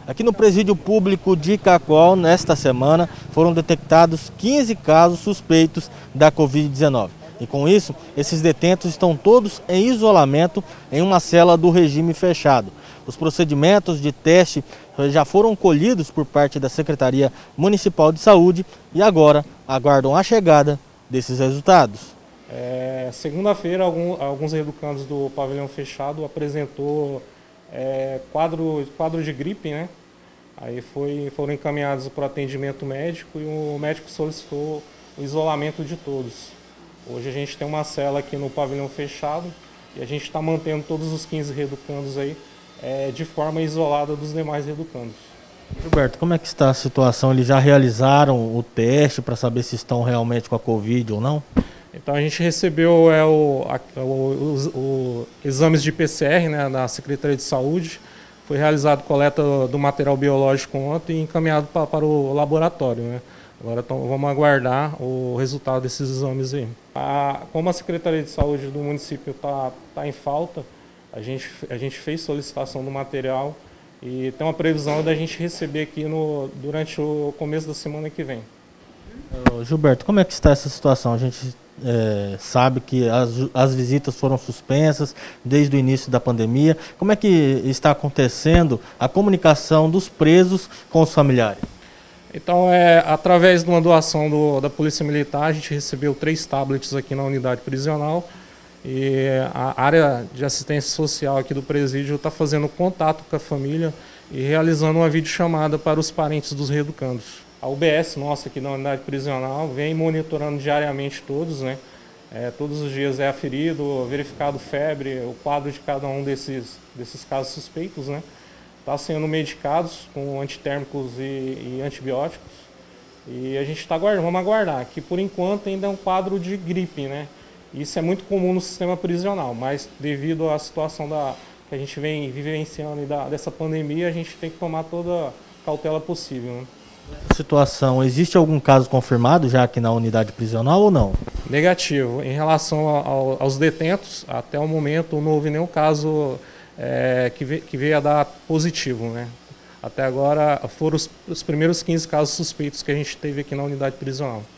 Aqui no Presídio Público de Cacoal, nesta semana, foram detectados 15 casos suspeitos da Covid-19. E com isso, esses detentos estão todos em isolamento em uma cela do regime fechado. Os procedimentos de teste já foram colhidos por parte da Secretaria Municipal de Saúde e agora aguardam a chegada desses resultados. Segunda-feira, alguns reeducandos do pavilhão fechado apresentou quadro de gripe, né? Aí foram encaminhados para o atendimento médico e o médico solicitou o isolamento de todos. Hoje a gente tem uma cela aqui no pavilhão fechado e a gente está mantendo todos os 15 reeducandos aí de forma isolada dos demais reeducandos. Gilberto, como é que está a situação? Eles já realizaram o teste para saber se estão realmente com a Covid ou não? Então a gente recebeu os exames de PCR, né, da Secretaria de Saúde. Foi realizado coleta do material biológico ontem e encaminhado para o laboratório, né? Agora vamos aguardar o resultado desses exames aí. Como a Secretaria de Saúde do município tá em falta, a gente fez solicitação do material e tem uma previsão da gente receber aqui durante o começo da semana que vem. Gilberto, como é que está essa situação? A gente sabe que as visitas foram suspensas desde o início da pandemia. Como é que está acontecendo a comunicação dos presos com os familiares? Então, através de uma doação da Polícia Militar, a gente recebeu 3 tablets aqui na unidade prisional e a área de assistência social aqui do presídio está fazendo contato com a família e realizando uma videochamada para os parentes dos reeducandos. A UBS nossa aqui na unidade prisional vem monitorando diariamente todos, né? Todos os dias é aferido, verificado febre, o quadro de cada um desses casos suspeitos, né? Está sendo medicados com antitérmicos e antibióticos e a gente vamos aguardar, que por enquanto ainda é um quadro de gripe, né? Isso é muito comum no sistema prisional, mas devido à situação que a gente vem vivenciando dessa pandemia, a gente tem que tomar toda a cautela possível, né? Nessa situação, existe algum caso confirmado já aqui na unidade prisional ou não? Negativo. Em relação aos detentos, até o momento não houve nenhum caso que veio a dar positivo, né? Até agora foram os primeiros 15 casos suspeitos que a gente teve aqui na unidade prisional.